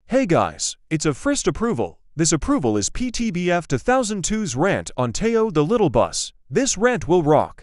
Hey guys, it's a first approval. This approval is Ptbf2002's Rant on Teo the Little Bus. This rant will rock.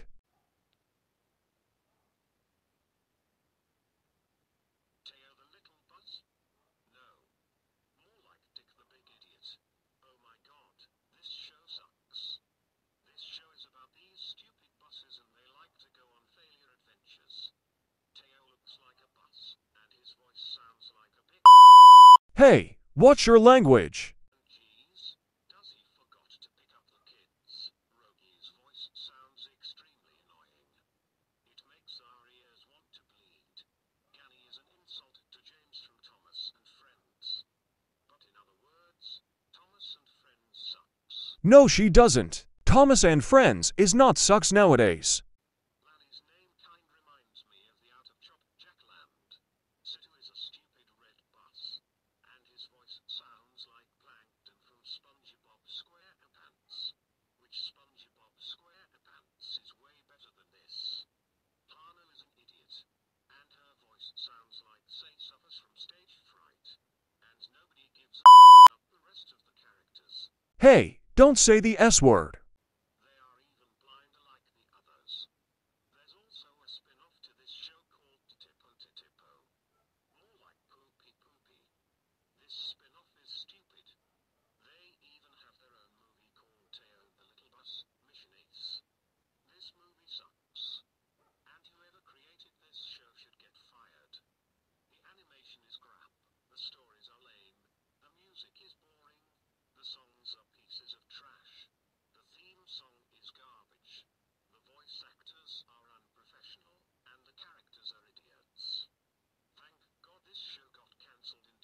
Teo the little bus? No. More like Dick the big idiot. Oh my god, this show sucks. This show is about these stupid buses and they like to go on failure adventures. Teo looks like a bus, and his voice sounds like a big... Hey, watch your language. Jeez, does he forgot to pick up the kids? Rogie's voice sounds extremely annoying. It makes our ears want to bleed. Ganny is an insult to James from Thomas and Friends. But in other words, Thomas and Friends sucks. No, she doesn't. Thomas and Friends is not sucks nowadays. Lanny's name kind reminds me of the out-of-job Jackland. Situ is a stupid red bus, and his voice sounds like Plankton from SpongeBob SquarePants, which SpongeBob SquarePants is way better than this. Parnell is an idiot, and her voice sounds like Say suffers from stage fright, and nobody gives a about the rest of the characters. Hey, don't say the S word. They are even blind like the others. There's also a spin-off to this show called Ttlb. More like Poopy Poopy. This spin-off is stupid. They even have their own movie called Teo the Little Bus, Mission Ace. This movie sucks. And whoever created this show should get fired. The animation is crap. The stories are lame. The music is boring. The songs are pieces of trash. The theme song is garbage. The voice actors are unprofessional, and the characters are idiots. Thank God this show got cancelled in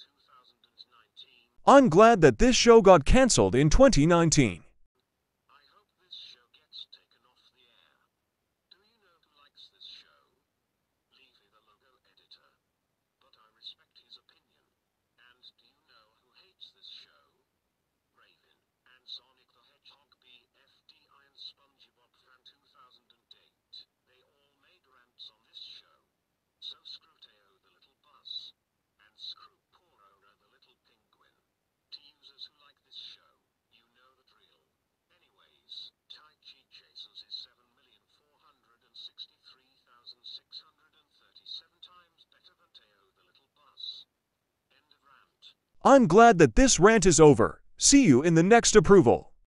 2019. I'm glad that this show got cancelled in 2019. I hope this show gets taken off the air. Do you know who likes this show? Leafy the logo editor. But I respect his opinion. And do you know who hates this show? Raven, and Sonic the Hedgehog BFD and SpongeBob fan 2008. They all made rants on this show. So screw Teo the little bus. And screw poor Ora the little penguin. To users who like this show, you know the drill. Anyways, Tai Chi Chasers is 7,463,637 times better than Teo the little bus. End of rant. I'm glad that this rant is over. See you in the next approval.